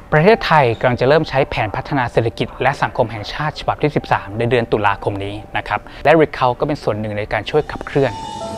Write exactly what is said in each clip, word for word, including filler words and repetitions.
ประเทศไทยกำลังจะเริ่มใช้แผนพัฒนาเศรษฐกิจและสังคมแห่งชาติฉบับที่สิบสามในเดือนตุลาคมนี้นะครับและ Recount ก็เป็นส่วนหนึ่งในการช่วยขับเคลื่อน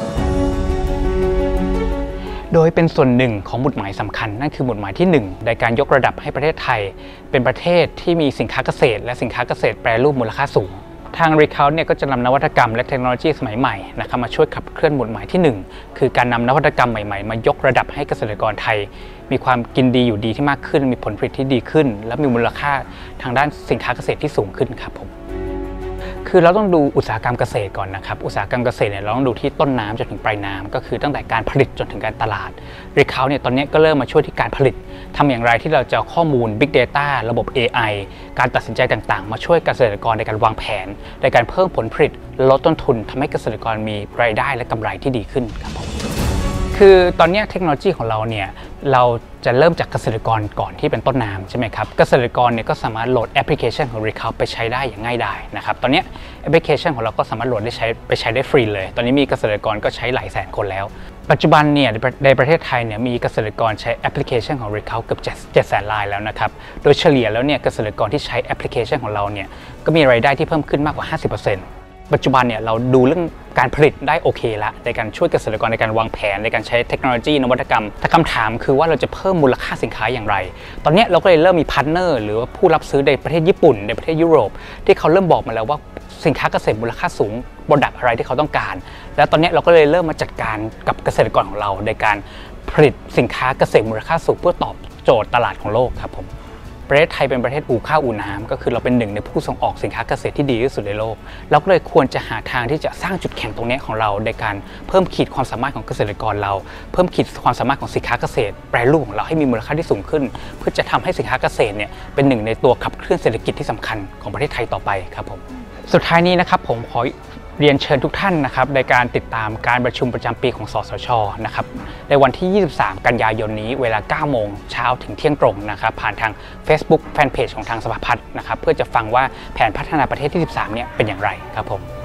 โดยเป็นส่วนหนึ่งของหมุดหมายสำคัญนั่นคือหมุดหมายที่หนึ่งในการยกระดับให้ประเทศไทยเป็นประเทศที่มีสินค้าเกษตรและสินค้าเกษตรแปรรูปมูลค่าสูงทาง Recount เนี่ยก็จะนำนวัตกรรมและเทคโนโลยีสมัยใหม่นะครับมาช่วยขับเคลื่อนหมุดหมายที่หนึ่งคือการนำนวัตกรรมใหม่ๆมายกระดับให้เกษตรกรไทยมีความกินดีอยู่ดีที่มากขึ้นมีผลผลิตที่ดีขึ้นและมีมูลค่าทางด้านสินค้าเกษตรที่สูงขึ้นครับผมคือเราต้องดูอุตสาหกรรมเกษตรก่อนนะครับอุตสาหกรรมเกษตรเนี่ยเราต้องดูที่ต้นน้ำจนถึงปลายน้ำก็คือตั้งแต่การผลิตจนถึงการตลาด Recount เนี่ยตอนนี้ก็เริ่มมาช่วยที่การผลิตทำอย่างไรที่เราจะเอาข้อมูล Big Data ระบบ เอ ไอ การตัดสินใจต่างๆมาช่วยเกษตรกรในการวางแผนในการเพิ่มผลผลิตลดต้นทุนทำให้เกษตรกรมีรายได้และกำไรที่ดีขึ้นครับผมคือตอนนี้เทคโนโลยีของเราเนี่ยเราจะเริ่มจากเกษตรกรก่อนที่เป็นต้นน้ำใช่ไหมครับเกษตรกรเนี่ยก็สามารถโหลดแอปพลิเคชันของ Recount ไปใช้ได้อย่างง่ายดายนะครับตอนนี้แอปพลิเคชันของเราก็สามารถโหลดได้ใช้ไปใช้ได้ฟรีเลยตอนนี้มีเกษตรกรก็ใช้หลายแสนคนแล้วปัจจุบันเนี่ยในประเทศไทยเนี่ยมีเกษตรกรใช้แอปพลิเคชันของ Recount เกือบเจ็ดแสนรายแล้วนะครับโดยเฉลี่ยแล้วเนี่ยเกษตรกรที่ใช้แอปพลิเคชันของเราเนี่ยก็มีรายได้ที่เพิ่มขึ้นมากกว่า ห้าสิบเปอร์เซ็นต์ปัจจุบันเนี่ยเราดูเรื่องการผลิตได้โอเคแล้วในการช่วยเกษตรกรในการวางแผนในการใช้เทคโนโลยีนวัตกรรมแต่คำถามคือว่าเราจะเพิ่มมูลค่าสินค้าอย่างไรตอนนี้เราก็เลยเริ่มมีพาร์ทเนอร์หรือว่าผู้รับซื้อในประเทศญี่ปุ่นในประเทศยุโรปที่เขาเริ่มบอกมาแล้วว่าสินค้าเกษตรมูลค่าสูงโปรดักต์อะไรที่เขาต้องการแล้วตอนนี้เราก็เลยเริ่มมาจัดการกับเกษตรกรของเราในการผลิตสินค้าเกษตรมูลค่าสูงเพื่อตอบโจทย์ตลาดของโลกครับผมประเทศไทยเป็นประเทศอู่ข้าวอู่น้ำก็คือเราเป็นหนึ่งในผู้ส่งออกสินค้าเกษตรที่ดีที่สุดในโลกเราก็เลยควรจะหาทางที่จะสร้างจุดแข็งตรงนี้ของเราในการเพิ่มขีดความสามารถของเกษตรกรเราเพิ่มขีดความสามารถของสินค้าเกษตรแปรรูปของเราให้มีมูลค่าที่สูงขึ้นเพื่อจะทำให้สินค้าเกษตรเนี่ยเป็นหนึ่งในตัวขับเคลื่อนเศรษฐกิจที่สำคัญของประเทศไทยต่อไปครับผมสุดท้ายนี้นะครับผมขอเรียนเชิญทุกท่านนะครับในการติดตามการประชุมประจำปีของสสช.นะครับในวันที่ยี่สิบสามกันยายนนี้เวลาเก้าโมงเช้าถึงเที่ยงตรงนะครับผ่านทาง Facebook Fanpage ของทางสภาพัฒน์นะครับเพื่อจะฟังว่าแผนพัฒนาประเทศที่สิบสามเนี่ยเป็นอย่างไรครับผม